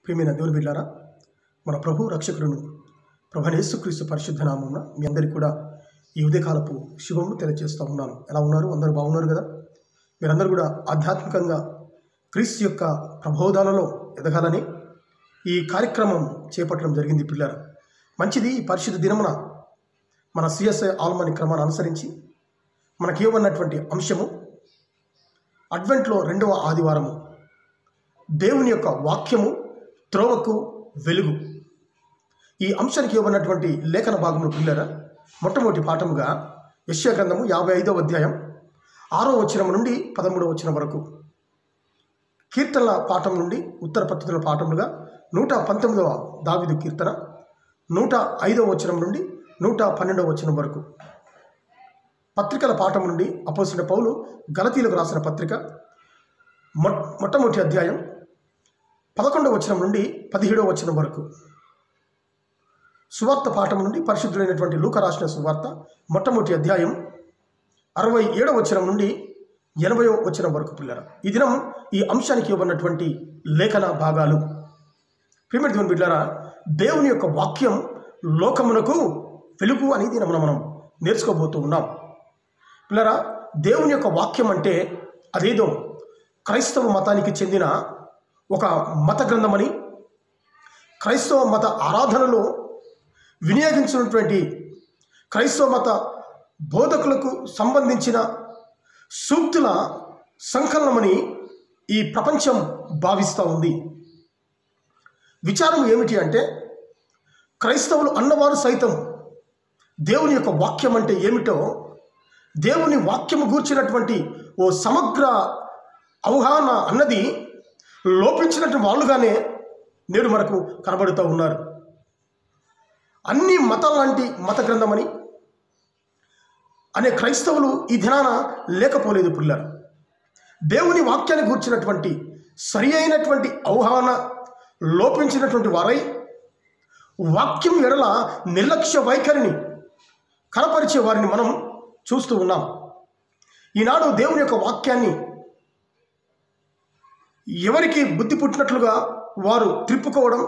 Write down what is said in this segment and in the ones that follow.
ప్రియమైన దేవుని బిడ్డలారా, మన ప్రభు రక్షకుడును ప్రభువైన యేసుక్రీస్తు పరిశుద్ధ నామమున మీ అందరికీ కూడా ఈ ఉదయకాలపు శుభములు తెలియజేస్తూ ఉన్నాను. ఎలా ఉన్నారు? అందరూ బాగున్నారు కదా? మీరందరూ కూడా ఆధ్యాత్మికంగా క్రీస్తు యొక్క ప్రబోధాలలో ఎదగాలని ఈ కార్యక్రమం చేపట్టడం జరిగింది. పిల్లలు మంచిది. ఈ పరిశుద్ధ దినమున మన సిఎస్ఐ ఆల్మని క్రమాన్ని అనుసరించి మనకి ఇవ్వబడినటువంటి అంశము అడ్వెంట్లో 2వ ఆదివారము, దేవుని యొక్క వాక్యము త్రోవకు వెలుగు. ఈ అంశానికి ఇవ్వబడినటువంటి లేఖన భాగములు పిల్లరా, మొట్టమొదటి పాఠముగా యెషయా గ్రంథము 55వ అధ్యాయం 6వ వచనం నుండి 13వ వచనం వరకు, కీర్తనల పాఠం నుండి ఉత్తర పద్ధతుల పాఠములుగా 119వ దావీదు కీర్తన 105వ వచనం నుండి 112వ వచనం వరకు, పత్రికల పాఠం నుండి అపోస్తలుడైన పౌలు గలతీయులకు రాసిన పత్రిక మొట్టమొదటి అధ్యాయం 11వ వచనం నుండి 17వ వచనం వరకు, సువార్త పాఠం నుండి పరిశుద్ధులైనటువంటి లూకా రాసిన సువార్త మొట్టమొదటి అధ్యాయం 67వ వచనం నుండి 80వ వచనం వరకు. పిల్లరా, ఈ దినం ఈ అంశానికి ఇవ్వబడినటువంటి లేఖన భాగాలు. ప్రియమైన దేవుని బిడ్డలారా, దేవుని యొక్క వాక్యం లోకమునకు వెలుగు అని దినమున మనం నేర్చుకోబోతూ ఉన్నాం. పిల్లరా, దేవుని యొక్క వాక్యం అంటే అదేదో క్రైస్తవ మతానికి చెందిన ఒక మత గ్రంథమని, క్రైస్తవ మత ఆరాధనలో వినియోగించినటువంటి క్రైస్తవ మత బోధకులకు సంబంధించిన సూక్తుల సంకలనమని ఈ ప్రపంచం భావిస్తూ ఉంది. విచారం ఏమిటి అంటే, క్రైస్తవులు అన్నవారు సైతం దేవుని యొక్క వాక్యం అంటే ఏమిటో, దేవుని వాక్యము గూర్చినటువంటి ఓ సమగ్ర అవగాహన అన్నది లోపించినటువంటి వాళ్ళుగానే నేడు మనకు కనబడుతూ ఉన్నారు. అన్ని మతాల లాంటి మత గ్రంథమని అనే క్రైస్తవులు ఈ దినాన లేకపోలేదు. పిల్లలు, దేవుని వాక్యాన్ని గూర్చినటువంటి సరి అయినటువంటి అవగాహన లోపించినటువంటి వారై వాక్యం ఎడల నిర్లక్ష్య వైఖరిని కనపరిచే వారిని మనం చూస్తూ ఉన్నాం. ఈనాడు దేవుని యొక్క వాక్యాన్ని ఎవరికి బుద్ధి పుట్టినట్లుగా వారు త్రిప్పుకోవడం,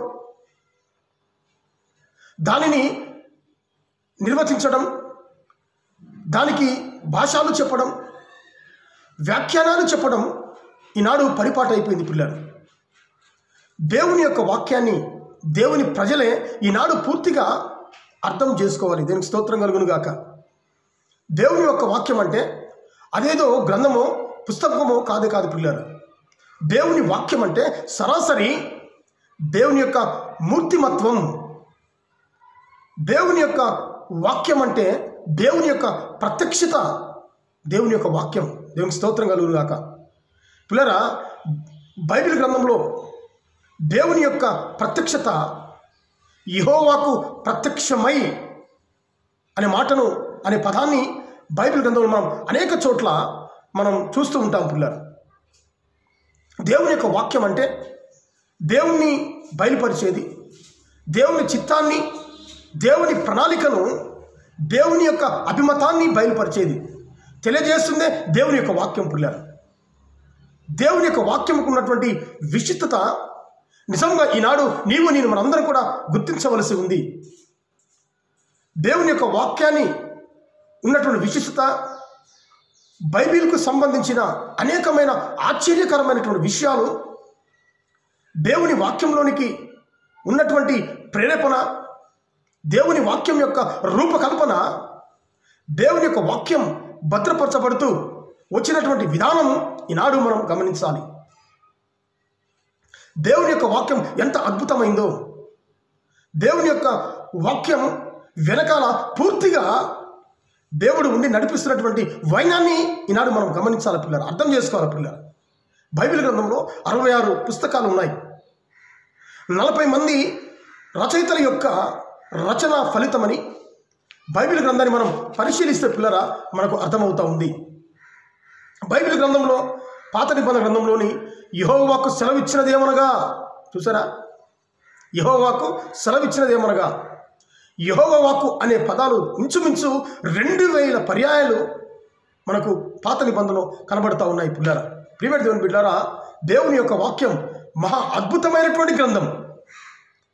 దానిని నిర్వచించడం, దానికి భాషలు చెప్పడం, వ్యాఖ్యానాలు చెప్పడం ఈనాడు పరిపాటు అయిపోయింది. పిల్లలు, దేవుని యొక్క వాక్యాన్ని దేవుని ప్రజలే ఈనాడు పూర్తిగా అర్థం చేసుకోవాలి. దేవునికి స్తోత్రం కలుగును గాక. దేవుని యొక్క వాక్యం అంటే అదేదో గ్రంథమో పుస్తకమో కాదు పిల్లలు. దేవుని వాక్యం అంటే సరాసరి దేవుని యొక్క మూర్తిమత్వం. దేవుని యొక్క వాక్యం అంటే దేవుని యొక్క ప్రత్యక్షత. దేవుని యొక్క వాక్యం, దేవునికి స్తోత్రం కలుగును గాక. పిల్లరా, బైబిల్ గ్రంథంలో దేవుని యొక్క ప్రత్యక్షత యెహోవాకు ప్రత్యక్షమై అనే మాటను, అనే పదాన్ని బైబిల్ గ్రంథంలో మనం అనేక చోట్ల మనం చూస్తూ ఉంటాం. పిల్లలు, దేవుని యొక్క వాక్యం అంటే దేవుణ్ణి బయలుపరిచేది, దేవుని చిత్తాన్ని, దేవుని ప్రణాళికను, దేవుని యొక్క అభిమతాన్ని బయలుపరిచేది, తెలియజేస్తుందే దేవుని యొక్క వాక్యం. పిల్లలు, దేవుని యొక్క వాక్యంకు ఉన్నటువంటి విశిష్టత నిజంగా ఈనాడు నీవు నేను మనందరం కూడా గుర్తించవలసి ఉంది. దేవుని యొక్క వాక్యాన్ని ఉన్నటువంటి విశిష్టత, బైబిల్కు సంబంధించిన అనేకమైన ఆశ్చర్యకరమైనటువంటి విషయాలు, దేవుని వాక్యంలోనికి ఉన్నటువంటి ప్రేరేపణ, దేవుని వాక్యం యొక్క రూపకల్పన, దేవుని యొక్క వాక్యం భద్రపరచబడుతూ వచ్చినటువంటి విధానం ఈనాడు మనం గమనించాలి. దేవుని యొక్క వాక్యం ఎంత అద్భుతమైందో, దేవుని యొక్క వాక్యం వెనకాల పూర్తిగా దేవుడు ఉండి నడిపిస్తున్నటువంటి వైనాన్ని ఈనాడు మనం గమనించాలి. పిల్లలు, అర్థం చేసుకోవాలి. పిల్లలు, బైబిల్ గ్రంథంలో 66 పుస్తకాలు ఉన్నాయి. 40 మంది రచయితల యొక్క రచన ఫలితమని బైబిల్ గ్రంథాన్ని మనం పరిశీలిస్తే పిల్లరా మనకు అర్థమవుతూ ఉంది. బైబిల్ గ్రంథంలో పాత నిబంధన గ్రంథంలోని యెహోవాకు సెలవిచ్చినదేమనగా, చూసారా, యెహోవాకు సెలవిచ్చినదేమనగా, యెహోవా వాక్కు అనే పదాలు ఇంచుమించు 2000 పర్యాయాలు మనకు పాత నిబంధనలో కనబడుతూ ఉన్నాయి. పిల్లరా, ప్రియమైన దేవుని బిడ్డలారా, దేవుని యొక్క వాక్యం మహా అద్భుతమైనటువంటి గ్రంథం.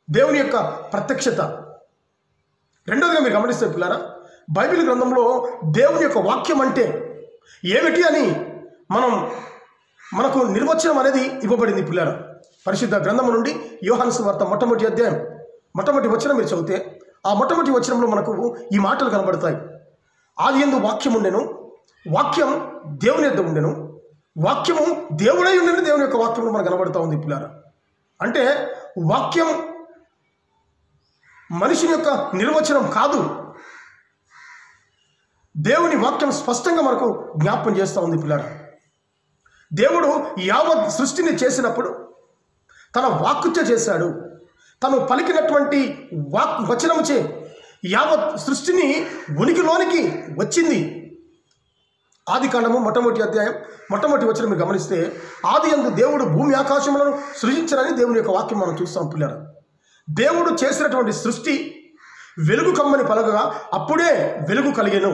దేవుని యొక్క ప్రత్యక్షత. రెండోదిగా మీరు గమనిస్తే పిల్లారా, బైబిల్ గ్రంథంలో దేవుని యొక్క వాక్యం అంటే ఏమిటి అని మనకు నిర్వచనం అనేది ఇవ్వబడింది పిల్లారా. పరిశుద్ధ గ్రంథము నుండి యోహాను సువార్త మొట్టమొదటి అధ్యాయం మొట్టమొదటి వచనం మీరు చదివితే ఆ మొట్టమొదటి వచనంలో మనకు ఈ మాటలు కనబడతాయి. ఆదియందు వాక్యం ఉండెను, వాక్యం దేవుని యొద్ద ఉండెను, వాక్యము దేవుడై ఉండెను. దేవుని యొక్క వాక్యంలో మనకు కనబడుతూ ఉంది పిల్లారా. అంటే వాక్యం మనిషిని యొక్క నిర్వచనం కాదు, దేవుని వాక్యం స్పష్టంగా మనకు జ్ఞాపకం చేస్తూ ఉంది పిల్లారా. దేవుడు యావత్ సృష్టిని చేసినప్పుడు తన వాక్కుచే చేశాడు. తను పలికినటువంటి వచనముచే యావత్ సృష్టిని ఉనికిలోనికి వచ్చింది. ఆది కాండము మొట్టమొదటి అధ్యాయం మొట్టమొదటి వచనం మీరు గమనిస్తే, ఆది యందు దేవుడు భూమి ఆకాశములను సృజించరని దేవుని యొక్క వాక్యం మనం చూస్తాం పిల్లరా. దేవుడు చేసినటువంటి సృష్టి వెలుగు కమ్మని పలకగా అప్పుడే వెలుగు కలిగెను.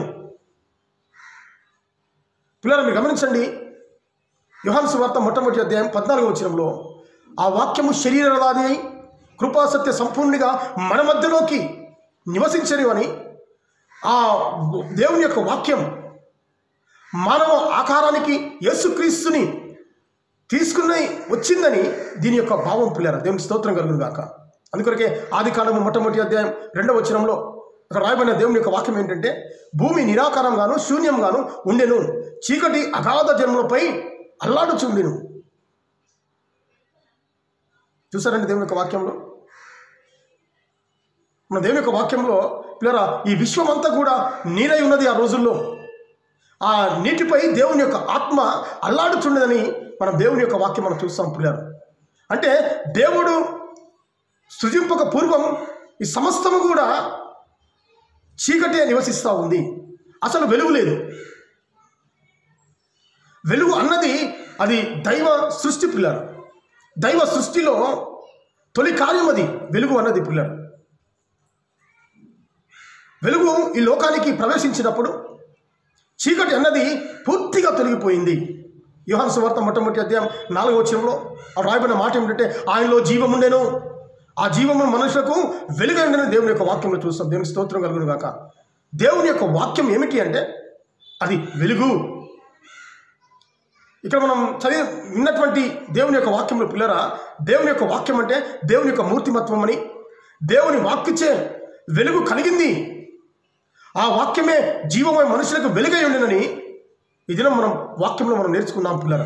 పిల్లరా మీరు గమనించండి, యోహాను సువార్త మొట్టమొదటి అధ్యాయం 14వ వచనంలో ఆ వాక్యము శరీరవాది అయి కృపాసత్య సంపూర్ణిగా మన మధ్యలోకి నివసించని అని ఆ దేవుని యొక్క వాక్యం మానవ ఆకారానికి యేసుక్రీస్తుని తీసుకుని వచ్చిందని దీని యొక్క భావం పిల్లరా. దేవునికి స్తోత్రం కలుగును గాక. అందుకొరకే ఆది కాండము మొట్టమొదటి అధ్యాయం 2వ వచనంలో అక్కడ రాయబడిన దేవుని యొక్క వాక్యం ఏంటంటే, భూమి నిరాకారంగాను శూన్యంగాను ఉండెను, చీకటి అగాధ జన్మలపై అల్లాడుచుండెను. చూసారండి దేవుని యొక్క వాక్యంలో, మన దేవుని యొక్క వాక్యంలో పిల్లరా ఈ విశ్వం అంతా కూడా నీరై ఉన్నది. ఆ రోజుల్లో ఆ నీటిపై దేవుని యొక్క ఆత్మ అల్లాడుచుండదని మనం దేవుని యొక్క వాక్యం మనం చూస్తాం పిల్లరా. అంటే దేవుడు సృజింపక పూర్వం ఈ సమస్తము కూడా చీకటే నివసిస్తూ ఉంది, అసలు వెలుగు లేదు. వెలుగు అన్నది అది దైవ సృష్టి పిల్లరా. దైవ సృష్టిలో తొలి కార్యం అది వెలుగు అన్నది పిల్లరా. వెలుగు ఈ లోకానికి ప్రవేశించినప్పుడు చీకటి అన్నది పూర్తిగా తొలగిపోయింది. యోహాను సువార్త మొట్టమొదటి అధ్యాయం 4వ వచనంలో రాయబడిన మాట ఏమిటంటే, ఆయనలో జీవం ఉండెను, ఆ జీవము మనుషులకు వెలుగై ఉండని దేవుని యొక్క వాక్యంలో చూస్తాం. దేవుని స్తోత్రం కలుగును గాక. దేవుని యొక్క వాక్యం ఏమిటి అంటే అది వెలుగు. ఇక్కడ మనం విన్నటువంటి దేవుని యొక్క వాక్యంలో పిల్లరా, దేవుని యొక్క వాక్యం అంటే దేవుని యొక్క మూర్తిమత్వం అని, దేవుని వాక్కుచే వెలుగు కలిగింది, ఆ వాక్యమే జీవమై మనుషులకు వెలుగై ఉండనని ఈ దినం మనం వాక్యంలో మనం నేర్చుకున్నాం పిల్లరా.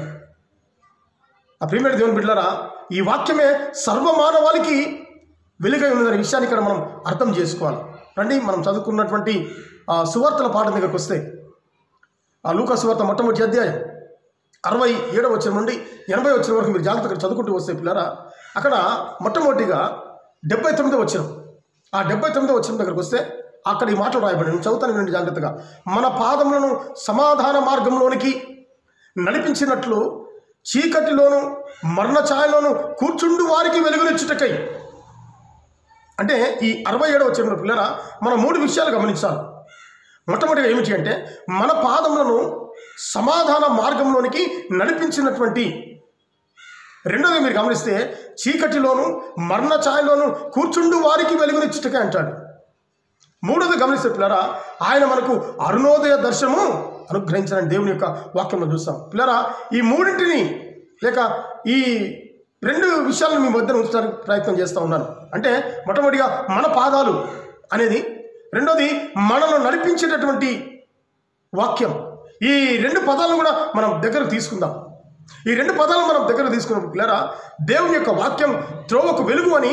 ఆ ప్రియమైన దేవుని బిడ్డలారా, ఈ వాక్యమే సర్వమానవాళికి వెలుగై ఉన్నదనే విషయాన్ని ఇక్కడ మనం అర్థం చేసుకోవాలి. రండి మనం చదువుకున్నటువంటి సువార్తల పాఠం దగ్గరకు వస్తే, ఆ లూకా సువార్త మొట్టమొదటి అధ్యాయం 67వ వచనం నుండి 80వ వచనం వరకు మీరు జాగ్రత్తగా చదువుకుంటూ వస్తే పిల్లరా, అక్కడ మొట్టమొదటిగా 79వ వచనం, ఆ 79వ వచనం దగ్గరకు వస్తే అక్కడ ఈ మాటలు రాయబడి, నేను చదువుతాను వినండి జాగ్రత్తగా. మన పాదములను సమాధాన మార్గంలోనికి నడిపించినట్లు చీకటిలోను మరణ ఛాయలోను కూర్చుండు వారికి వెలుగునిచ్చుటకై. అంటే ఈ 67వ వచనంలో పిల్లరా మనం 3 విషయాలు గమనించాలి. మొట్టమొదటిగా ఏమిటి అంటే, మన పాదములను సమాధాన మార్గంలోనికి నడిపించినటువంటి. రెండోది మీరు గమనిస్తే, చీకటిలోను మరణ ఛాయలోను కూర్చుండు వారికి వెలుగునిచ్చుటకై అంటాడు. మూడోది గమనిస్తే పిల్లరా, ఆయన మనకు అరుణోదయ దర్శనము అనుగ్రహించాలని దేవుని యొక్క వాక్యంలో చూస్తాం. పిల్లరా ఈ మూడింటిని లేక ఈ 2 విషయాలను మీ మధ్యన ఉంచడానికి ప్రయత్నం చేస్తూ ఉన్నాను. అంటే మొట్టమొదటిగా మన పాదాలు అనేది, రెండోది మనల్ని నడిపించేటటువంటి వాక్యం. ఈ 2 పదాలను కూడా మనం దగ్గరకు తీసుకుందాం. ఈ 2 పదాలను మనం దగ్గర తీసుకున్నప్పుడు పిల్లరా, దేవుని యొక్క వాక్యం త్రోవకు వెలుగు అని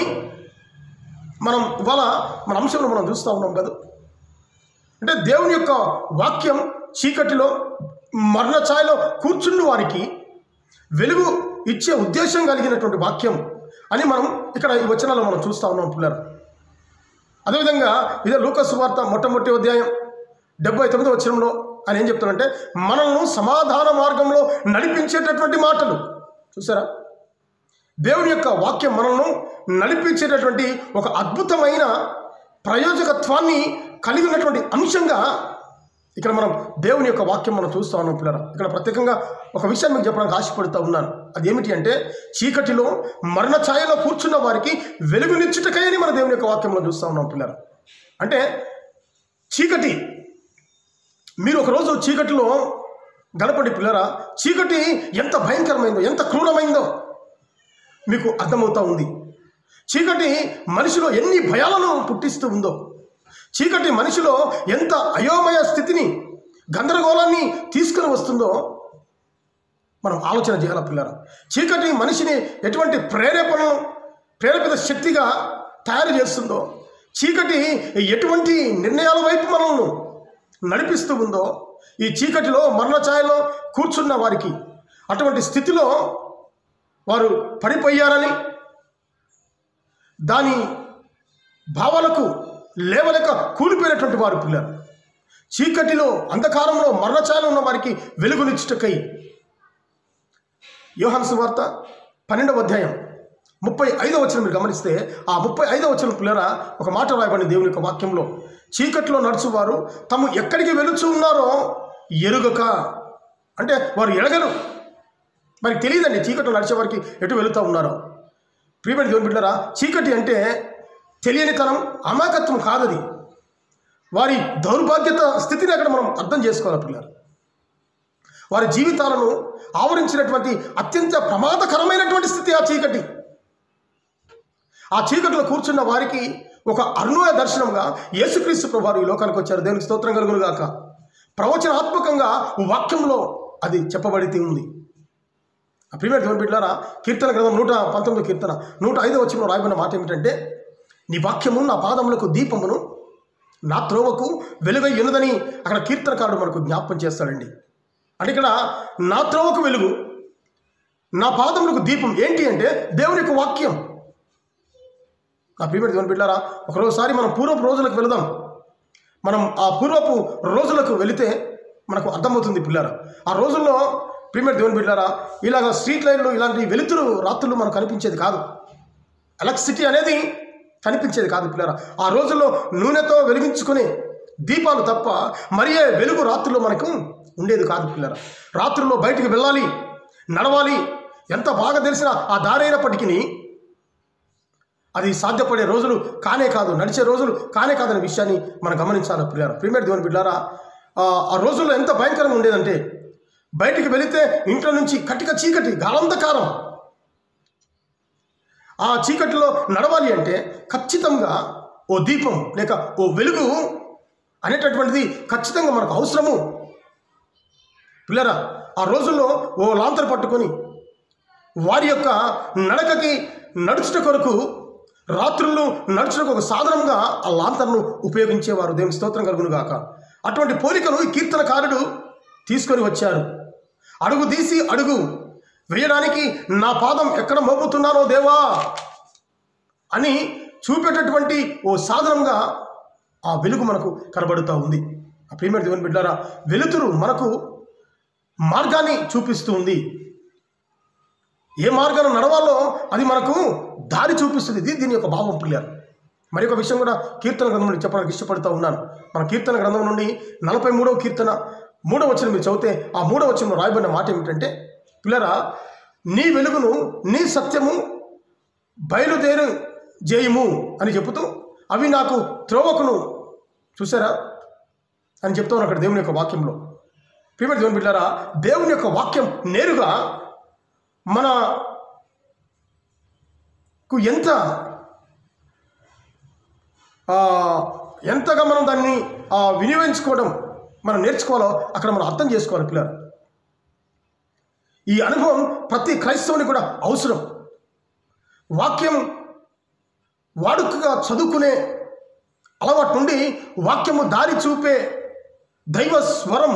మనం ఇవాళ మన అంశంలో మనం చూస్తూ ఉన్నాం కదా. అంటే దేవుని యొక్క వాక్యం చీకటిలో మరణ ఛాయలో కూర్చుండు వారికి వెలుగు ఇచ్చే ఉద్దేశం కలిగినటువంటి వాక్యం అని మనం ఇక్కడ ఈ వచనాల్లో మనం చూస్తూ ఉన్నాం పిల్లలు. అదేవిధంగా ఇదే లూకా సువార్త మొట్టమొదటి అధ్యాయం 79వ వచనంలో ఆయన ఏం చెప్తాడంటే, మనల్ని సమాధాన మార్గంలో నడిపించేటటువంటి మాటలు. చూసారా, దేవుని యొక్క వాక్యం మనల్ని నడిపించేటటువంటి ఒక అద్భుతమైన ప్రయోజకత్వాన్ని కలిగి ఉన్నటువంటి అంశంగా ఇక్కడ మనం దేవుని యొక్క వాక్యం మనం చూస్తూ ఉన్నాం పిల్లరా. ఇక్కడ ప్రత్యేకంగా ఒక విషయం మీకు చెప్పడానికి ఆశపడుతూ ఉన్నాను. అది ఏమిటి అంటే, చీకటిలో మరణ ఛాయలో కూర్చున్న వారికి వెలుగునిచ్చుటకై అని మన దేవుని యొక్క వాక్యంలో చూస్తూ ఉన్నాం పిల్లరా. అంటే చీకటి, మీరు ఒకరోజు చీకటిలో గడపండి పిల్లరా. చీకటి ఎంత భయంకరమైందో, ఎంత క్రూరమైందో మీకు అర్థమవుతూ ఉంది. చీకటి మనిషిలో ఎన్ని భయాలను పుట్టిస్తూ ఉందో, చీకటి మనిషిలో ఎంత అయోమయ స్థితిని, గందరగోళాన్ని తీసుకుని వస్తుందో మనం ఆలోచన చేయాలి పిల్లరా. చీకటి మనిషిని ఎటువంటి ప్రేరేపిత శక్తిగా తయారు చేస్తుందో, చీకటి ఎటువంటి నిర్ణయాల వైపు మనల్ని నడిపిస్తూ ఉందో, ఈ చీకటిలో మరణ ఛాయలో కూర్చున్న వారికి అటువంటి స్థితిలో వారు పడిపోయారని, దాని భావాలకు లేవలేక కూలిపోయినటువంటి వారు పిల్లలు. చీకటిలో అంధకారంలో మరణ ఛాయలో ఉన్న వారికి వెలుగునిచ్చుటకై యోహాను సువార్త 12వ అధ్యాయం 35వ వచనం మీరు గమనిస్తే, ఆ 35వ వచనం పిల్లరా ఒక మాట రాయబడింది దేవుని యొక్క వాక్యంలో. చీకటిలో నడుచువారు తాము ఎక్కడికి వెళుచు ఉన్నారో ఎరుగక, అంటే వారు ఎరగరు, మరి తెలియదండి చీకటిలో నడిచే వారికి ఎటు వెళుతూ ఉన్నారో. ప్రియమైన దేవుని బిడ్డలారా, చీకటి అంటే తెలియనితనం, అమాయకత్వం కాదది. వారి దౌర్భాగ్యత స్థితిని అక్కడ మనం అర్థం చేసుకోవాలి పిల్లలు. వారి జీవితాలను ఆవరించినటువంటి అత్యంత ప్రమాదకరమైనటువంటి స్థితి ఆ చీకటి. ఆ చీకటిలో కూర్చున్న వారికి ఒక అరుణోయ దర్శనంగా యేసుక్రీస్తు ప్రభువారు ఈ లోకానికి వచ్చారు. దేవునికి స్తోత్రం కలుగును గాక. ప్రవచనాత్మకంగా వాక్యంలో అది చెప్పబడి ఉంది. ప్రియమైన దేవుని బిడ్డలారా, కీర్తన గ్రంథం 119 కీర్తన 105వ వచనంలో రాయబడిన మాట ఏమిటంటే, నీ వాక్యము నా పాదములకు దీపమును, నా త్రోవకు వెలుగై ఉన్నదని అక్కడ కీర్తనకారుడు మనకు జ్ఞాపకం చేస్తాడండి. అంటే ఇక్కడ నా త్రోవకు వెలుగు, నా పాదములకు దీపం ఏంటి అంటే దేవుని యొక్క వాక్యం. నా ప్రియమైన దేవుని బిడ్డలారా, ఒకరోజుసారి మనం పూర్వపు రోజులకు వెళదాం. మనం ఆ పూర్వపు రోజులకు వెళితే మనకు అర్థమవుతుంది పిల్లారా. ఆ రోజుల్లో ప్రియమైన దేవుని బిడ్డలారా, ఇలాగ స్ట్రీట్ లైట్లు, ఇలాంటి వెలుతురు రాత్రులు మనకు కనిపించేది కాదు. ఎలక్ట్రిసిటీ అనేది కనిపించేది కాదు పిల్లారా. ఆ రోజుల్లో నూనెతో వెలిగించుకునే దీపాలు తప్ప మరియే వెలుగు రాత్రుల్లో మనకు ఉండేది కాదు పిల్లారా. రాత్రుల్లో బయటికి వెళ్ళాలి, నడవాలి, ఎంత బాగా తెలిసిన ఆ దారి అయినప్పటికీ అది సాధ్యపడే రోజులు కానే కాదు, నడిచే రోజులు కానే కాదనే విషయాన్ని మనం గమనించాలి పిల్లారా. ప్రియమైన దేవుని బిడ్డలారా, ఆ రోజుల్లో ఎంత భయంకరంగా ఉండేదంటే, బయటికి వెళితే ఇంట్లో నుంచి కటిక చీకటి, గాఢంధకారం. ఆ చీకటిలో నడవాలి అంటే ఖచ్చితంగా ఓ దీపం లేక ఓ వెలుగు అనేటటువంటిది ఖచ్చితంగా మనకు అవసరము పిల్లరా. ఆ రోజుల్లో ఓ లాంతరు పట్టుకొని వారి యొక్క నడకకి నడుచుట కొరకు, రాత్రుల్లో నడుచుటకు ఒక సాధనంగా ఆ లాంతర్ను ఉపయోగించేవారు. దేవుని స్తోత్రం కలుగును గాక. అటువంటి పోలికను ఈ కీర్తనకారుడు తీసుకొని వచ్చారు. అడుగు తీసి అడుగు వేయడానికి నా పాదం ఎక్కడ మోపుతున్నానో దేవా అని చూపేటటువంటి ఓ సాధనంగా ఆ వెలుగు మనకు కనబడుతూ ఉంది. ఆ ప్రియమైన దేవుని బిడ్డలారా, వెలుతురు మనకు మార్గాన్ని చూపిస్తూ ఉంది. ఏ మార్గాన్ని నడవాలో అది మనకు దారి చూపిస్తుంది. దీని యొక్క భావం పిల్లలు. మరి ఒక విషయం కూడా కీర్తన గ్రంథం నుండి చెప్పడానికి ఇష్టపడుతూ ఉన్నాను. మన కీర్తన గ్రంథం నుండి 43వ కీర్తన 3వ వచనం మీరు చదివితే, ఆ 3వ వచనంలో రాయబడిన మాట ఏమిటంటే, పిల్లరా నీ వెలుగును నీ సత్యము బయలుదేరు జేయము అని చెబుతూ, అవి నాకు త్రోవకును చూసారా అని చెప్తూ అక్కడ దేవుని యొక్క వాక్యంలో. ప్రియమైన దేవుని బిడ్డలారా, దేవుని యొక్క వాక్యం నేరుగా మనకు ఎంతగా మనం దాన్ని వినియోగించుకోవడం మనం నేర్చుకోవాలో అక్కడ మనం అర్థం చేసుకోవాలి పిల్లలు. ఈ అనుభవం ప్రతి క్రైస్తవుని కూడా అవసరం. వాక్యం వాడుకగా చదువుకునే అలవాటు నుండి వాక్యము దారి చూపే దైవ స్వరం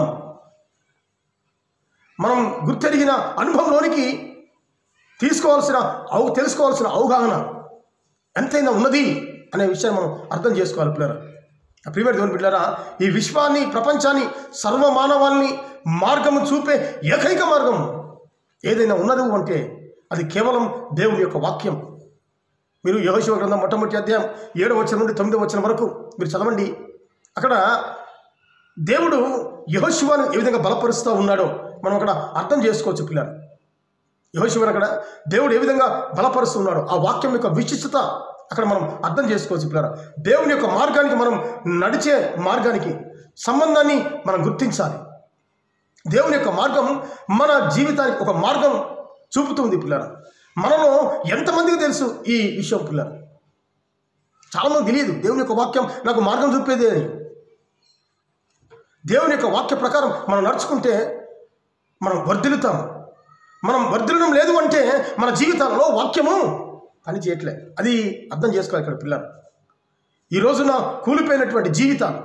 మనం గుర్తెరిగిన అనుభవంలోనికి తెలుసుకోవాల్సిన అవగాహన ఎంతైనా ఉన్నది అనే విషయాన్ని మనం అర్థం చేసుకోవాలి పిల్లరా. ప్రియమైన దేవుని బిడ్డలారా, ఈ విశ్వాన్ని, ప్రపంచాన్ని, సర్వమానవాల్ని మార్గము చూపే ఏకైక మార్గం ఏదైనా ఉన్నది అంటే అది కేవలం దేవుని యొక్క వాక్యం. మీరు యెహోషువ గ్రంథం మొట్టమొదటి అధ్యాయం 7వ వచనం నుండి 9వ వచనం వరకు మీరు చదవండి. అక్కడ దేవుడు యెహోషువను ఏ విధంగా బలపరుస్తూ ఉన్నాడో మనం అక్కడ అర్థం చేసుకోవచ్చు పిల్లలు. యెహోషువను అక్కడ దేవుడు ఏ విధంగా బలపరుస్తూ ఉన్నాడో ఆ వాక్యం యొక్క విశిష్టత అక్కడ మనం అర్థం చేసుకోవచ్చు పిల్లలు. దేవుని యొక్క మార్గానికి, మనం నడిచే మార్గానికి సంబంధాన్ని మనం గుర్తించాలి. దేవుని యొక్క మార్గం మన జీవితానికి ఒక మార్గం చూపుతుంది పిల్లలు. మనలో ఎంతమందికి తెలుసు ఈ విషయం పిల్లలు? చాలామంది తెలియదు దేవుని యొక్క వాక్యం నాకు మార్గం చూపేది అని. దేవుని యొక్క వాక్య ప్రకారం మనం నడుచుకుంటే మనం వర్ధిల్లుతాం. మనం వర్ధిల్లడం లేదు అంటే మన జీవితాలలో వాక్యము పని చేయట్లే. అది అర్థం చేసుకోవాలి ఇక్కడ పిల్లలు. ఈ రోజున కూలిపోయినటువంటి జీవితాలు,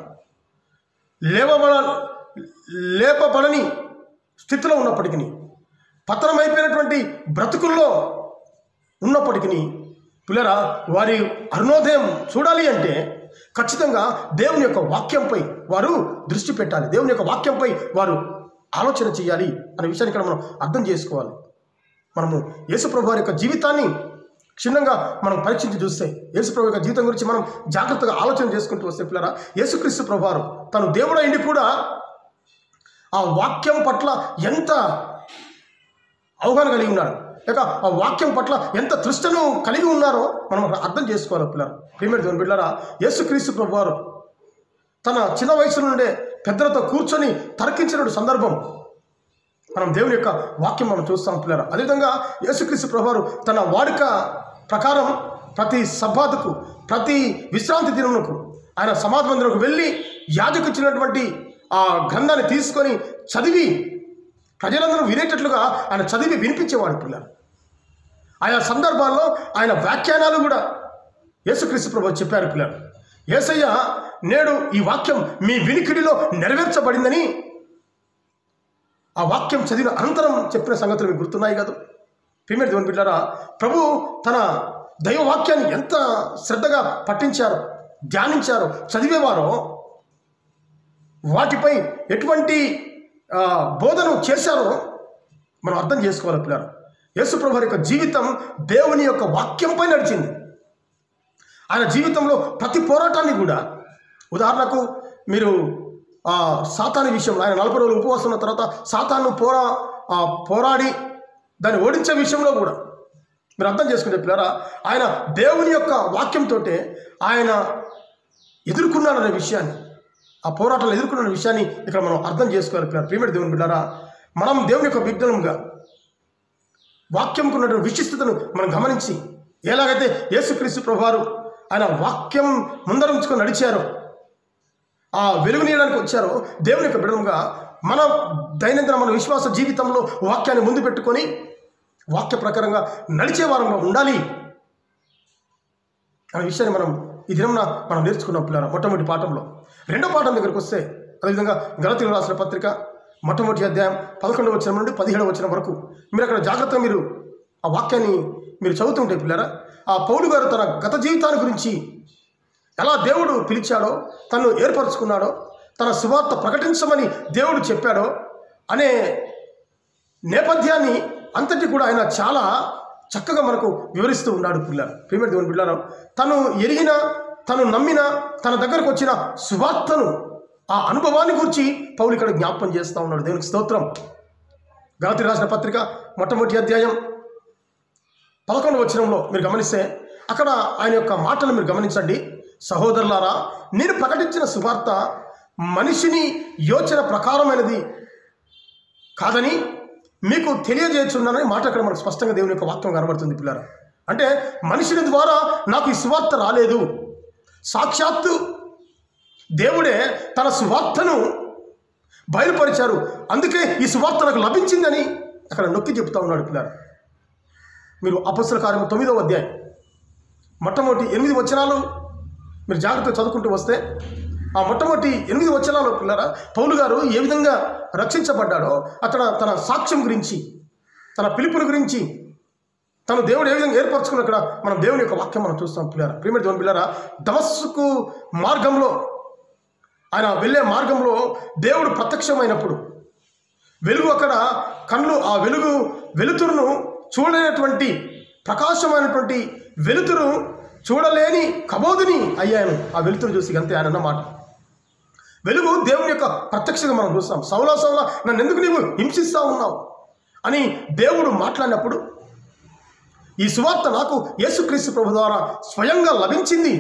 లేపబడని స్థితిలో ఉన్నప్పటికీ, పతనమైపోయినటువంటి బ్రతుకుల్లో ఉన్నప్పటికీ పిల్లరా, వారి అరుణోదయం చూడాలి అంటే ఖచ్చితంగా దేవుని యొక్క వాక్యంపై వారు దృష్టి పెట్టాలి. దేవుని యొక్క వాక్యంపై వారు ఆలోచన చేయాలి అనే విషయాన్ని ఇక్కడ మనం అర్థం చేసుకోవాలి. మనము యేసుప్రభు వారి యొక్క జీవితాన్ని క్షుణ్ణంగా మనం పరీక్షించి చూస్తే, యేసుప్రభు యొక్క జీవితం గురించి మనం జాగ్రత్తగా ఆలోచన చేసుకుంటూ వస్తే పిల్లరా, యేసుక్రీస్తు ప్రభు వారు తను దేవుడైండి కూడా ఆ వాక్యం పట్ల ఎంత అవగాహన కలిగి ఉన్నాడు, లేక ఆ వాక్యం పట్ల ఎంత తృష్టను కలిగి ఉన్నారో మనం అర్థం చేసుకోవాలి పిల్లలు. ప్రియమైన దేవుని బిడ్డలారా, యేసుక్రీస్తు ప్రభు వారు తన చిన్న వయసు నుండే పెద్దలతో కూర్చొని తర్కించిన సందర్భం మనం దేవుని యొక్క వాక్యం మనం చూస్తాం పిల్లరా. అదేవిధంగా యేసుక్రీస్తు ప్రభు వారు తన వాడుక ప్రకారం ప్రతి సబ్బాతుకు, ప్రతి విశ్రాంతి దినమునకు ఆయన సమాధి మందిరంకు వెళ్ళి యాజకు ఇచ్చినటువంటి ఆ గ్రంథాన్ని తీసుకొని చదివి ప్రజలందరూ వినేటట్లుగా ఆయన చదివి వినిపించేవాడు పిల్లలు. ఆయా సందర్భాల్లో ఆయన వ్యాఖ్యానాలు కూడా యేసుక్రీస్తు ప్రభు చెప్పారు పిల్లలు. యేసయ్య నేడు ఈ వాక్యం మీ వినికిడిలో నెరవేర్చబడిందని ఆ వాక్యం చదివిన అనంతరం చెప్పిన సంగతులు మీకు గుర్తున్నాయి కదా. ప్రియమైన దేవుని బిడ్డలారా, ప్రభు తన దైవవాక్యాన్ని ఎంత శ్రద్ధగా పఠించారో, ధ్యానించారో, చదివేవారో, వాటిపై ఎటువంటి బోధన చేశారో మనం అర్థం చేసుకోవాలి పిల్లలు. యేసుప్రభు వారి యొక్క జీవితం దేవుని యొక్క వాక్యంపై నడిచింది. ఆయన జీవితంలో ప్రతి పోరాటాన్ని కూడా, ఉదాహరణకు మీరు సాతాను విషయంలో ఆయన 40 రోజులు ఉపవాసం ఉన్న తర్వాత సాతాను పోరాడి దాన్ని ఓడించే విషయంలో కూడా మీరు అర్థం చేసుకుంటే పిల్లరా, ఆయన దేవుని యొక్క వాక్యంతో ఆయన ఎదుర్కొన్నాడనే విషయాన్ని, ఆ పోరాటాలు ఎదుర్కొన్న విషయాన్ని ఇక్కడ మనం అర్థం చేసుకోవాలి పిల్లలు. ప్రియమైన దేవుని బిడ్డలారా, మనం దేవుని యొక్క బిడ్డలంగా వాక్యంకు ఉన్నటువంటి విశిష్టతను మనం గమనించి, ఎలాగైతే యేసుక్రీస్తు ప్రభువారు ఆయన వాక్యం ముందరుంచుకొని నడిచారో, ఆ వెలుగునీయడానికి వచ్చారో, దేవుని యొక్క బిడ్డలుగా మన దైనందిన మన విశ్వాస జీవితంలో వాక్యాన్ని ముందు పెట్టుకొని వాక్య ప్రకారంగా నడిచే వారంగా ఉండాలి అనే విషయాన్ని మనం ఈ దినం మనం నేర్చుకున్నాం పిల్లల. మొట్టమొదటి పాఠంలో. రెండో పాఠం దగ్గరికి వస్తే, అదేవిధంగా గలతీయులకు రాసిన పత్రిక మొట్టమొదటి అధ్యాయం 11వ వచనం నుండి 17వ వచనం వరకు మీరు అక్కడ జాగ్రత్తగా మీరు ఆ వాక్యాన్ని మీరు చదువుతుంటే పిల్లరా, ఆ పౌలు గారు తన గత జీవితాన్ని గురించి, ఎలా దేవుడు పిలిచాడో, తను ఏర్పరచుకున్నాడో, తన సువార్త ప్రకటించమని దేవుడు చెప్పాడో అనే నేపథ్యాన్ని అంతటి కూడా ఆయన చాలా చక్కగా మనకు వివరిస్తూ ఉన్నాడు పిల్లలు. ప్రియమైన దేవుని బిడ్డలారా, తను ఎరిగిన, తను నమ్మిన, తన దగ్గరకు వచ్చిన సువార్తను, ఆ అనుభవాన్ని గురించి పౌలు ఇక్కడ జ్ఞాపకం చేస్తూ ఉన్నాడు. దేవునికి స్తోత్రం. గలతీయులకు రాసిన పత్రిక మొట్టమొదటి అధ్యాయం 11వ వచనంలో మీరు గమనిస్తే అక్కడ ఆయన యొక్క మాటలు మీరు గమనించండి. సహోదరులారా, నేను ప్రకటించిన సువార్త మనిషిని యోచన ప్రకారమైనది కాదని మీకు తెలియజేస్తున్నానని మాట అక్కడ మనకు స్పష్టంగా దేవుని యొక్క వాక్యం కనబడుతుంది పిల్లరా. అంటే మనుషుని ద్వారా నాకు ఈ సువార్త రాలేదు, సాక్షాత్తు దేవుడే తన సువార్తను బయలుపరిచారు, అందుకే ఈ సువార్త నాకు లభించిందని అక్కడ నొక్కి చెప్తా ఉన్నాడు పిల్లరా. మీరు అపొస్తలుల కార్యము 9వ అధ్యాయం మొట్టమొదటి 8 వచనాలు మీరు జాగ్రత్తగా చదువుకుంటూ వస్తే, ఆ మొట్టమొదటి 8 వచనాలు పిల్లరా, పౌలు గారు ఏ విధంగా రక్షించబడ్డాడో అక్కడ తన సాక్ష్యం గురించి, తన పిలుపుని గురించి, తను దేవుడు ఏ విధంగా ఏర్పరచుకున్న అక్కడ మనం దేవుని యొక్క వాక్యం మనం చూస్తాం పిల్లరా. ప్రియమైన దేవుని బిడ్డలారా, దమస్కు మార్గంలో, ఆయన వెళ్ళే మార్గంలో దేవుడు ప్రత్యక్షమైనప్పుడు వెలుగు, అక్కడ కళ్ళు ఆ వెలుతురును చూడలేనటువంటి, ప్రకాశమైనటువంటి వెలుతురు చూడలేని కబోదుని అయ్యాను ఆ వెలుతురు చూసి, అంతే ఆయన అన్నమాట. వెలుగు దేవుని యొక్క ప్రత్యక్షంగా మనం చూస్తాం. సౌలా సౌలా నన్ను ఎందుకు నీవు హింసిస్తూ ఉన్నావు అని దేవుడు మాట్లాడినప్పుడు ఈ సువార్త నాకు యేసుక్రీస్తు ప్రభు ద్వారా స్వయంగా లభించింది.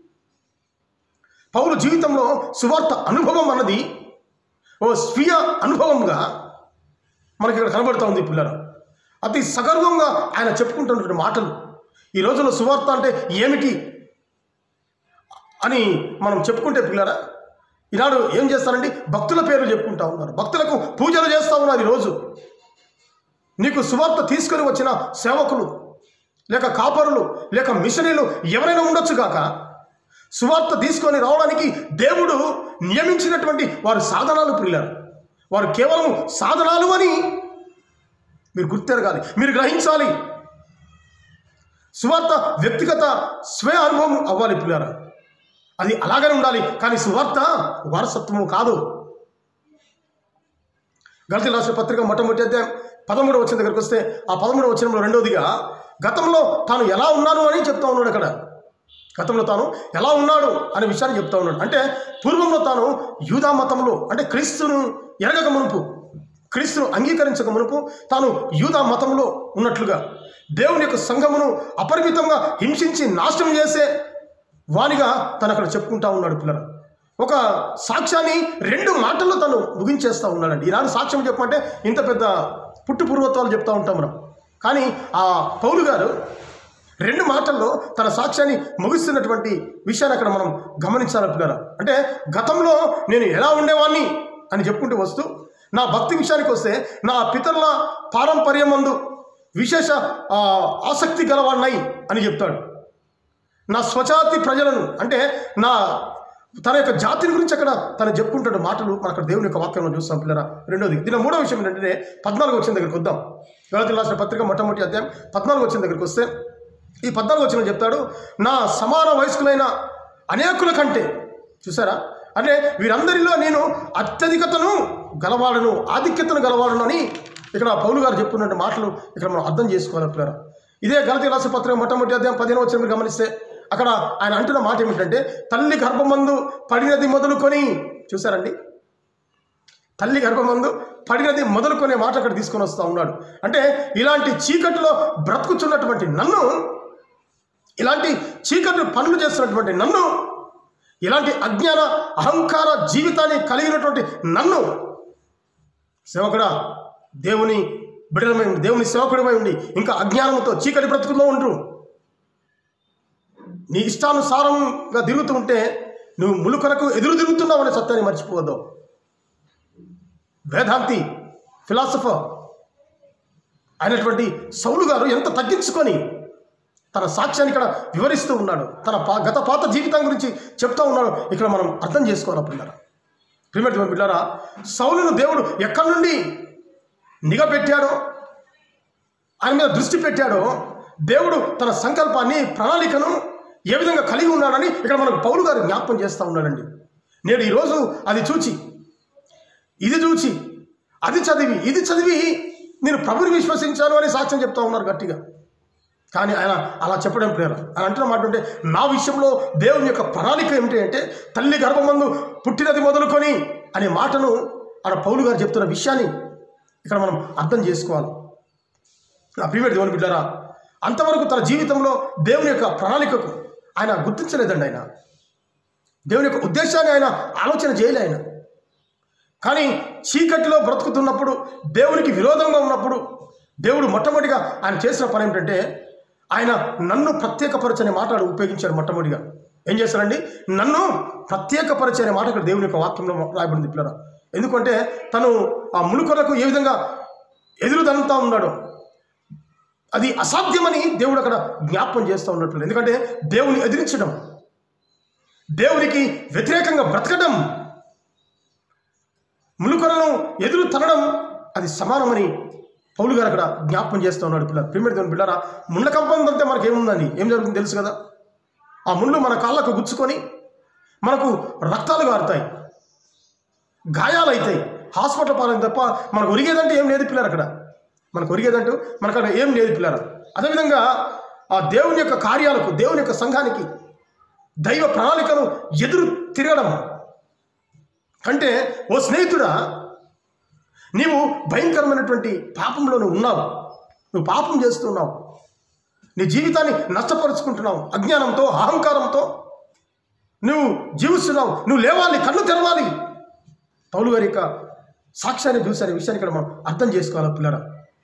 పౌలు జీవితంలో సువార్త అనుభవం అన్నది ఓ స్వీయ అనుభవంగా మనకి ఇక్కడ కనబడుతూ ఉంది పిల్లలు. అతి సగర్వంగా ఆయన చెప్పుకుంటున్నటువంటి మాటలు. ఈ రోజుల్లో సువార్త అంటే ఏమిటి అని మనం చెప్పుకుంటే పిల్లరా, ఈనాడు ఏం చేస్తారండి, భక్తుల పేర్లు చెప్పుకుంటూ ఉన్నారు, భక్తులకు పూజలు చేస్తూ ఉన్నారు. ఈరోజు నీకు సువార్త తీసుకొని వచ్చిన సేవకులు లేక కాపరులు లేక మిషనరీలు ఎవరైనా ఉండొచ్చు కాక, సువార్త తీసుకొని రావడానికి దేవుడు నియమించినటువంటి వారి సాధనాలు పిల్లలు, వారు కేవలం సాధనాలు అని మీరు గుర్తెరగాలి, మీరు గ్రహించాలి. సువార్త వ్యక్తిగత స్వయ అనుభవం అవ్వాలి పిల్లరా, అది అలాగనే ఉండాలి. కానీ సువార్త వారసత్వము కాదు. గలతీయులకు రాసిన పత్రిక మొట్టమొదటి అధ్యాయం 13వ వచనం దగ్గరికి వస్తే, ఆ 13వ వచనంలో రెండవదిగా గతంలో తాను ఎలా ఉన్నాను అని చెప్తా ఉన్నాడు. అక్కడ గతంలో తాను ఎలా ఉన్నాడు అనే విషయాన్ని చెప్తా ఉన్నాడు. అంటే పూర్వంలో తాను యూదా మతంలో, అంటే క్రీస్తును ఎరగక మునుపు, క్రీస్తును అంగీకరించక మునుపు తాను యూదా మతంలో ఉన్నట్లుగా దేవుని యొక్క సంఘమును అపరిమితంగా హింసించి నాశనం చేసే వానిగా తను అక్కడ చెప్పుకుంటా ఉన్నాడు పిల్లలు. ఒక సాక్ష్యాన్ని 2 మాటల్లో తను ముగించేస్తూ ఉన్నాడండి. ఈనాడు సాక్ష్యం చెప్పమంటే ఇంత పెద్ద పుట్టు పూర్వత్వాలు చెప్తూ ఉంటాం మనం. కానీ ఆ పౌలు గారు 2 మాటల్లో తన సాక్ష్యాన్ని ముగిస్తున్నటువంటి విషయాన్ని అక్కడ మనం గమనించాలి పిల్లలు. అంటే గతంలో నేను ఎలా ఉండేవాడిని అని చెప్పుకుంటూ వస్తూ, నా భక్తి విషయానికి వస్తే నా పితరుల పారంపర్యమందు విశేష ఆసక్తి గలవాడినై అని చెప్తాడు. నా స్వజాతి ప్రజలను, అంటే తన యొక్క జాతిని గురించి అక్కడ తను చెప్పుకుంటాడు మాటలు. మన అక్కడ దేవుని యొక్క వాక్యంలో చూస్తాం పిల్లరా. రెండోది, దీని 3వ విషయం ఏంటంటే 14వ వచనం దగ్గరికి వద్దాం. గలతీయులకు రాసిన పత్రిక మొట్టమొదటి అధ్యాయం 14వ వచనం దగ్గరికి వస్తే, ఈ 14వ వచనం చెప్తాడు, నా సమాన వయస్కులైన అనేకుల కంటే, చూసారా, అంటే వీరందరిలో నేను అత్యధికతను గలవాడను, ఆధిక్యతను గలవాడను అని ఇక్కడ పౌలు గారు చెప్పుకున్న మాటలు ఇక్కడ మనం అర్థం చేసుకోవాలి పిల్లరా. ఇదే గలతీయులకు రాసిన పత్రిక మొట్టమొదటి అధ్యాయం 15వ వచనం మీరు గమనిస్తే, అక్కడ ఆయన అంటున్న మాట ఏమిటంటే, తల్లి గర్భమందు పడినది మొదలుకొని, చూసారండి, తల్లి గర్భమందు పడినది మొదలుకొనే మాట అక్కడ తీసుకొని వస్తూ ఉన్నాడు. అంటే ఇలాంటి చీకటిలో బ్రతుకుతున్నటువంటి నన్ను, ఇలాంటి చీకటి పనులు చేస్తున్నటువంటి నన్ను, ఇలాంటి అజ్ఞాన అహంకార జీవితాన్ని కలిగినటువంటి నన్ను, సేవకుడా, దేవుని బిడ్డలమై ఉండి, దేవుని సేవకుడిపై ఉండి ఇంకా అజ్ఞానంతో చీకటి బ్రతుకుల్లో ఉంటూ నీ ఇష్టానుసారంగా తిరుగుతూ ఉంటే నువ్వు ములుకొరకు ఎదురు తిరుగుతున్నావు అనే సత్యాన్ని మర్చిపోవద్దు. వేదాంతి, ఫిలాసఫర్ అయినటువంటి సౌలు గారు ఎంత తగ్గించుకొని తన సాక్ష్యాన్ని ఇక్కడ వివరిస్తూ ఉన్నాడు, తన గత పాత జీవితం గురించి చెప్తా ఉన్నాడు. ఇక్కడ మనం అర్థం చేసుకోవాలి పిల్లరా. ప్రియమైన పిల్లరా, సౌలును దేవుడు ఎక్కడి నుండి నిఘపెట్టాడో, ఆయన మీద దృష్టి పెట్టాడో, దేవుడు తన సంకల్పాన్ని, ప్రణాళికను ఏ విధంగా కలిగి ఉన్నాడని ఇక్కడ మనకు పౌలు గారు జ్ఞాపకం చేస్తూ ఉన్నాడండి. నేడు ఈరోజు అది చూచి, ఇది చూచి, అది చదివి, ఇది చదివి నేను ప్రభుని విశ్వసించాను అని సాక్ష్యం చెప్తా ఉన్నారు గట్టిగా. కానీ ఆయన అలా చెప్పడం ప్రేర. ఆయన అంటున్న మాట అంటే, నా విషయంలో దేవుని యొక్క ప్రణాళిక ఏమిటి అంటే, తల్లి గర్భమందు పుట్టినది మొదలుకొని అనే మాటను ఆయన పౌలు గారు చెప్తున్న విషయాన్ని ఇక్కడ మనం అర్థం చేసుకోవాలి. నా ప్రియమైన దేవుని బిడ్డలారా, అంతవరకు తన జీవితంలో దేవుని యొక్క ప్రణాళికకు ఆయన గుర్తించలేదండి. ఆయన దేవుని యొక్క ఉద్దేశాన్ని ఆయన ఆలోచన చేయలే ఆయన. కానీ చీకటిలో బ్రతుకుతున్నప్పుడు, దేవునికి విరోధంగా ఉన్నప్పుడు దేవుడు మొట్టమొదటిగా ఆయన చేసిన పని ఏమిటంటే, ఆయన నన్ను ప్రత్యేకపరచనే మాట ఉపయోగించాడు. మొట్టమొదటిగా ఏం చేశారండి, నన్ను ప్రత్యేకపరచనే మాట ఇక్కడ దేవుని యొక్క వాక్యంలో రాయబడింది పిల్లరా. ఎందుకంటే తను ఆ ములుకొరకు ఏ విధంగా ఎదురుదంతా ఉన్నాడో అది అసాధ్యమని దేవుడు అక్కడ జ్ఞాపకం చేస్తూ ఉన్నట్లు. ఎందుకంటే దేవుని ఎదిరించడం, దేవునికి వ్యతిరేకంగా బ్రతకడం, ములుకొరను ఎదురు తనడం అది సమానమని పౌలు గారు అక్కడ జ్ఞాపకం చేస్తూ ఉన్నాడు పిల్లలు. ప్రియమైన దేవుని బిడ్డలారా, ముళ్ళ కంపం అంతే మనకి ఏముందని, ఏం జరుగుతుందో తెలుసు కదా. ఆ ముళ్ళు మన కాళ్ళకు గుచ్చుకొని మనకు రక్తాలు గారుతాయి, గాయాలవుతాయి, హాస్పిటల్ పాలైంది తప్ప మనకు ఒరిగేదంటే ఏం లేదు పిల్లలు. అక్కడ మనకు ఒరిగేదంటూ మనకు అక్కడ ఏం లేదు పిల్లలు. అదేవిధంగా ఆ దేవుని యొక్క కార్యాలకు, దేవుని యొక్క సంఘానికి, దైవ ప్రణాళికను ఎదురు తిరగడం, అంటే ఓ స్నేహితుడా, నీవు భయంకరమైనటువంటి పాపంలో ఉన్నావు. నువ్వు పాపం చేస్తున్నావు, నీ జీవితాన్ని నష్టపరుచుకుంటున్నావు, అజ్ఞానంతో అహంకారంతో నువ్వు జీవిస్తున్నావు. నువ్వు లేవాలి, కళ్ళు తెరవాలి. పౌలు గారి యొక్క సాక్ష్యాన్ని చూసే విషయాన్ని ఇక్కడ మనం అర్థం చేసుకోవాలి పిల్లరా.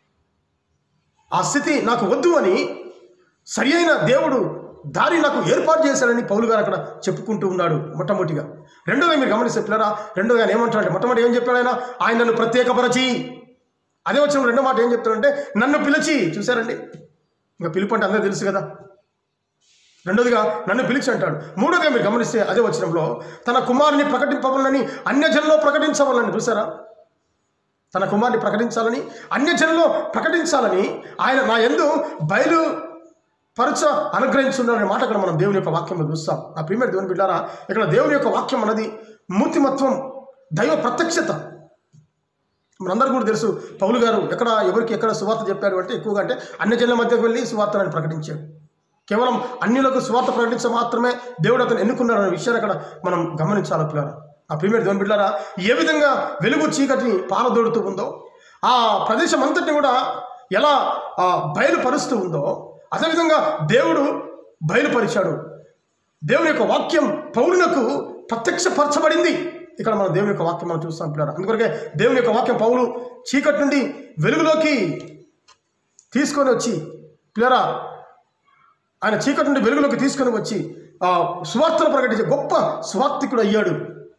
ఆ స్థితి నాకు వద్దు అని సరి అయిన దేవుడు దారి నాకు ఏర్పాటు చేశాడని పౌలు గారు అక్కడ చెప్పుకుంటూ ఉన్నాడు మొట్టమొదటిగా. రెండోగా మీరు గమనిస్తే పిల్లరా, రెండోగా ఏమంటాడంటే, మొట్టమొదటి ఏం చెప్పాడు ఆయన నన్ను ప్రత్యేకపరచి. అదే వచ్చిన రెండో మాట ఏం చెప్తాడంటే నన్ను పిలిచి. చూసారండి, ఇంకా పిలుపు అంటే అందరూ తెలుసు కదా. రెండోదిగా నన్ను పిలిచి అంటాడు. మూడోదిగా మీరు గమనిస్తే అదే వచనంలో తన కుమారుని ప్రకటింపవలనని అన్యజనుల్లో ప్రకటించవాలని. చూసారా, తన కుమారుని ప్రకటించాలని, అన్యజనుల్లో ప్రకటించాలని ఆయన నా యందు బయలుపరచ అనుగ్రహించున్నాడనే మాట ఇక్కడ మనం దేవుని యొక్క వాక్యంలో చూస్తాం. నా ప్రియమైన దేవుని బిడ్డారా, ఇక్కడ దేవుని యొక్క వాక్యం అన్నది మూర్తిమత్వం, దైవ ప్రత్యక్షత. మనందరూ కూడా తెలుసు పౌలు గారు ఎవరికి ఎక్కడ సువార్త చెప్పారు అంటే ఎక్కువగా అంటే అన్యజనుల మధ్యకు వెళ్ళి సువార్తను ప్రకటించాడు. కేవలం అన్యులకు సువార్త ప్రకటించ మాత్రమే దేవుడు అతను ఎన్నుకున్నాడనే విషయాన్ని అక్కడ మనం గమనించాలి పిల్లరా. ఆ ప్రియమైన దేవుని బిడ్డారా, ఏ విధంగా వెలుగు చీకటిని పారదోడుతూ ఉందో, ఆ ప్రదేశం అంతటిని కూడా ఎలా బయలుపరుస్తూ ఉందో, అదేవిధంగా దేవుడు బయలుపరిచాడు. దేవుని యొక్క వాక్యం పౌలునకు ప్రత్యక్షపరచబడింది. ఇక్కడ మనం దేవుని యొక్క వాక్యం మనం చూస్తాం పిల్లరా. అందుకొరకే దేవుని యొక్క వాక్యం పౌలు చీకటి నుండి వెలుగులోకి తీసుకొని వచ్చి పిల్లరా, ఆయన చీకటి నుండి వెలుగులోకి తీసుకొని వచ్చి సువార్తను ప్రకటించే గొప్ప సువార్తికుడు అయ్యాడు.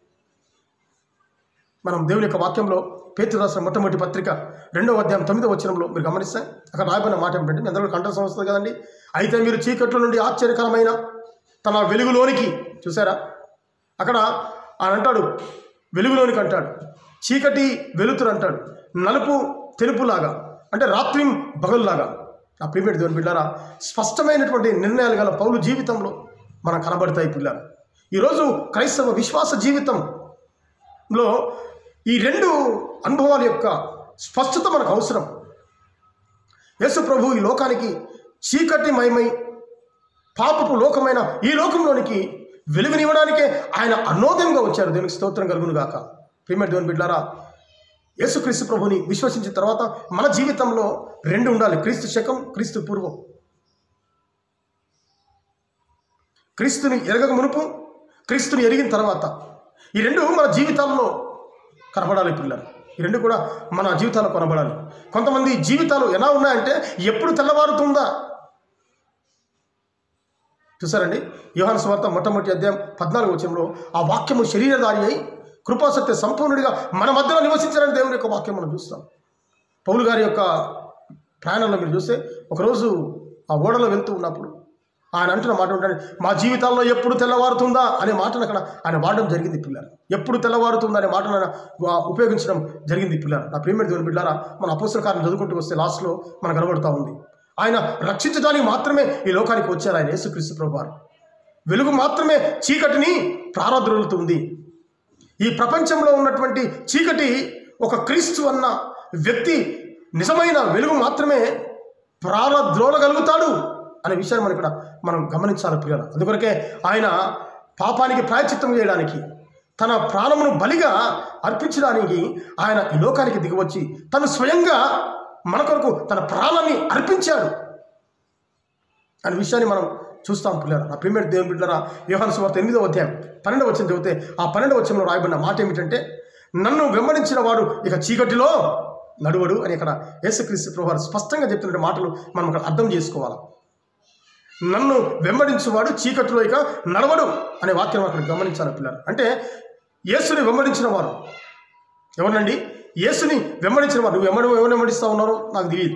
మనం దేవుని యొక్క వాక్యంలో పేతురు రాసిన మొట్టమొదటి పత్రిక 2వ అధ్యాయం 9వ వచనంలో మీరు గమనిస్తే అక్కడ రాయబడిన మాట ఏమిటంటే, మీ అందరూ కంఠస్థం వస్తుంది కదండి. అయితే మీరు చీకట్ల నుండి ఆశ్చర్యకరమైన తన వెలుగులోనికి. చూసారా, అక్కడ ఆయన అంటాడు వెలుగులోనికి అంటాడు, చీకటి వెలుతురు అంటాడు, నలుపు తెలుపులాగా, అంటే రాత్రి పగలులాగా. ఆ ప్రియమైన దేవుని బిడ్డారా, స్పష్టమైనటువంటి నిర్ణయాలు గల పౌలు జీవితంలో మనం కనబడతాయి పిల్లలు. ఈరోజు క్రైస్తవ విశ్వాస జీవితంలో ఈ రెండు అనుభవాల యొక్క స్పష్టత మనకు అవసరం. యేసు ప్రభు ఈ లోకానికి చీకటిమయమై పాపపు లోకమైన ఈ లోకంలోనికి వెలుగునివ్వడానికే ఆయన అన్నోదయంగా వచ్చారు. దేవునికి స్తోత్రం కలుగును గాక. ప్రియమైన దేవుని బిడ్డారా, యేసుక్రీస్తు ప్రభుని విశ్వసించిన తర్వాత మన జీవితంలో రెండు ఉండాలి: క్రీస్తు శకం, క్రీస్తు పూర్వం. క్రీస్తుని ఎరగక మునుపు, క్రీస్తుని ఎరిగిన తర్వాత. ఈ రెండు మన జీవితాల్లో కనబడాలి పిల్లలు. ఈ రెండు కూడా మన జీవితాల్లో కనబడాలి. కొంతమంది జీవితాలు ఎలా ఉన్నాయంటే ఎప్పుడు తెల్లవారుతుందా. చూసారండి, యోహాను సువార్త మొట్టమొదటి అధ్యాయం 14వ వచనంలో ఆ వాక్యము శరీరధారి అయి కృపాసత్య సంపూర్ణుడిగా మన మధ్యలో నివసించాలని దేవుని యొక్క వాక్యం మనం చూస్తాం. పౌలు గారి యొక్క ప్రయాణంలో మీరు చూస్తే ఒకరోజు ఆ ఓడలో వెళ్తూ ఉన్నప్పుడు ఆయన అంటున్న మాట ఉంటాడు, మా జీవితాల్లో ఎప్పుడు తెల్లవారుతుందా అనే మాటను అక్కడ ఆయన వాడడం జరిగింది పిల్లలు. ఎప్పుడు తెల్లవారుతుందా అనే మాటను ఆయన ఉపయోగించడం జరిగింది పిల్లలు. నా ప్రియమైన దేవుని బిడ్డారా, మన అపోస్తల కార్యం చదువుకుంటూ వస్తే లాస్ట్లో మనకు కనబడుతూ ఉంది, ఆయన రక్షించడానికి మాత్రమే ఈ లోకానికి వచ్చారు ఆయన యేసుక్రీస్తు ప్రభువారు. వెలుగు మాత్రమే చీకటిని ప్రారద్రోలుతుంది. ఈ ప్రపంచంలో ఉన్నటువంటి చీకటి ఒక క్రీస్తు అన్న వ్యక్తి నిజమైన వెలుగు మాత్రమే ప్రారద్రోలగలుగుతాడు అనే విషయాన్ని మనం ఇక్కడ మనం గమనించాలి పిల్లలు. అందుకొరకే ఆయన పాపానికి ప్రాయశ్చిత్తం చేయడానికి, తన ప్రాణమును బలిగా అర్పించడానికి ఆయన ఈ లోకానికి దిగివచ్చి తను స్వయంగా మన కొరకు తన ప్రాణాన్ని అర్పించాడు అనే విషయాన్ని మనం చూస్తాం పిల్లలు. నా ప్రియమైన దేవుని బిడ్డలారా, యోహాను సువార్త 8వ అధ్యాయం 12వ వచనం చదివితే ఆ 12వ వచనంలో రాయబడిన మాట ఏమిటంటే, నన్ను వెంబడించిన వాడు ఇక చీకటిలో నడువడు అని ఇక్కడ యేసుక్రీస్తు ప్రభువారు స్పష్టంగా చెప్తున్న మాటలు మనం ఇక్కడ అర్థం చేసుకోవాలి. నన్ను వెంబడించేవాడు చీకటిలో ఇక నడవడు అనే వాక్యం అక్కడ గమనించాలి పిల్లలు. అంటే యేసుని వెంబడించిన వారు ఎవరినండి? యేసుని వెంబడించిన వారు. నువ్వు ఎవరిని వెంబడిస్తూ ఉన్నారో నాకు తెలియదు.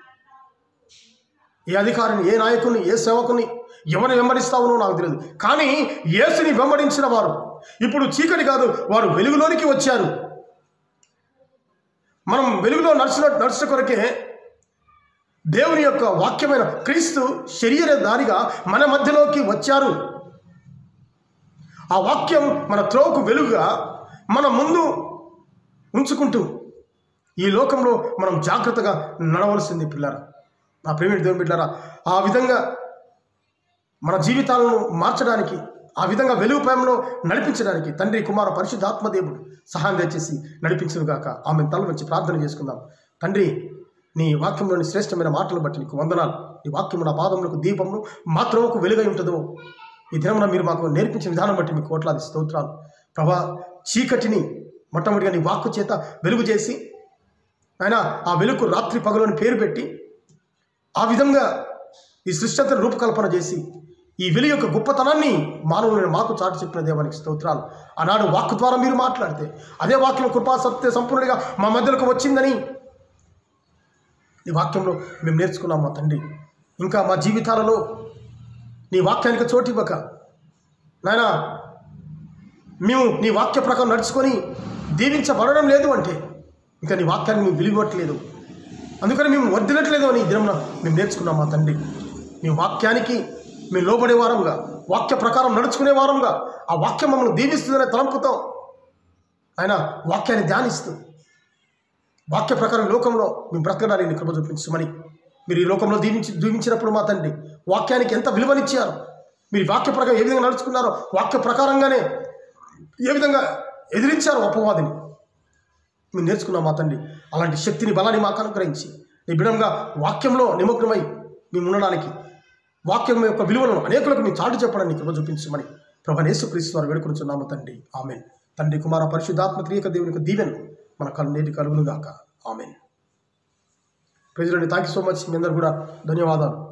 ఏ అధికారిని, ఏ నాయకుని, ఏ సేవకుని ఎవరిని వెంబడిస్తా ఉన్నారో నాకు తెలియదు. కానీ యేసుని వెంబడించిన వారు ఇప్పుడు చీకటి కాదు, వారు వెలుగులోనికి వచ్చారు. మనం వెలుగులో నడిచిన కొరకే దేవుని యొక్క వాక్యమైన క్రీస్తు శరీరధారిగా మన మధ్యలోకి వచ్చారు. ఆ వాక్యం మన త్రోవకు వెలుగుగా మన ముందు ఉంచుకుంటూ ఈ లోకంలో మనం జాగ్రత్తగా నడవలసింది పిల్లరా. నా ప్రియమైన దేవుని బిడ్డలారా, ఆ విధంగా మన జీవితాలను మార్చడానికి ఆ విధంగా వెలుగు ప్రేమలో నడిపించడానికి తండ్రి కుమార పరిశుద్ధాత్మ దేవుడు సహాయం దయచేసి నడిపించును గాక. ఆమె తల నుంచి ప్రార్థన చేసుకుందాం. తండ్రి, నీ వాక్యంలోని శ్రేష్టమైన మాటలు బట్టి నీకు వందనాలు. నీ వాక్యము నా పాదములకు దీపమును మాత్రముకు వెలుగై ఉంటుందో ఈ దినమున మీరు మాకు నేర్పించిన విధానం బట్టి మీకు కోట్లాది స్తోత్రాలు ప్రభా. చీకటిని మొట్టమొదటిగా నీ వాక్కు చేత వెలుగు చేసి ఆయన ఆ వెలుగు రాత్రి పగలని పేరు పెట్టి ఆ విధంగా ఈ సృష్టి అంతా రూపకల్పన చేసి ఈ వెలుగు యొక్క గొప్పతనాన్ని మానవులను మాకు చాటు చెప్పిన దేవానికి స్తోత్రాలు. ఆనాడు వాక్కు ద్వారా మీరు మాట్లాడితే అదే వాక్యం కృపా సత్య సంపూర్ణంగా మా మధ్యలోకి వచ్చిందని నీ వాక్యంలో మేము నేర్చుకున్నాం మా తండ్రి. ఇంకా మా జీవితాలలో నీ వాక్యానికి చోటు ఇవ్వక నాయన మేము నీ వాక్య ప్రకారం నడుచుకొని దీవించబడడం లేదు అంటే ఇంకా నీ వాక్యాన్ని మేము విలువట్లేదు, అందుకని మేము వర్దినట్లేదు అని ఈ దినంలో మేము నేర్చుకున్నాం మా తండ్రి. నీ వాక్యానికి మేము లోబడే వారంగా, వాక్య ప్రకారం నడుచుకునే వారంగా, ఆ వాక్యం మమ్మల్ని దీవిస్తుందనే తలంపుతో ఆయన వాక్యాన్ని ధ్యానిస్తూ వాక్య ప్రకారం లోకంలో మేము బ్రతకడానికి నీ కృప చూపించమని మీరు ఈ లోకంలో దీవించినప్పుడు మా తండ్రి వాక్యానికి ఎంత విలువనిచ్చారు, మీరు వాక్య ప్రకారం ఏ విధంగా నడుచుకున్నారో వాక్య ప్రకారంగానే ఏ విధంగా ఎదిరించారో అపవాదిని మేము నేర్చుకున్నాం మా తండ్రి. అలాంటి శక్తిని బలాన్ని మాకు అనుగ్రహించి నీ బిడంగా వాక్యంలో నిమగ్నమై మేము ఉండడానికి వాక్యం యొక్క విలువలను అనేకులకు మేము చాటు చెప్పడానికి కృప చూపించమని ప్రభువైన యేసుక్రీస్తు వారు వేడుకొనుచున్నాము తండ్రి. ఆమెన్. తండ్రి కుమార పరిశుద్ధాత్మ త్రియక దేవునికి దీవెన మన నేటి కలుగును గాక. Amen. Praise Lord. Thank you so much. మీ అందరూ కూడా ధన్యవాదాలు.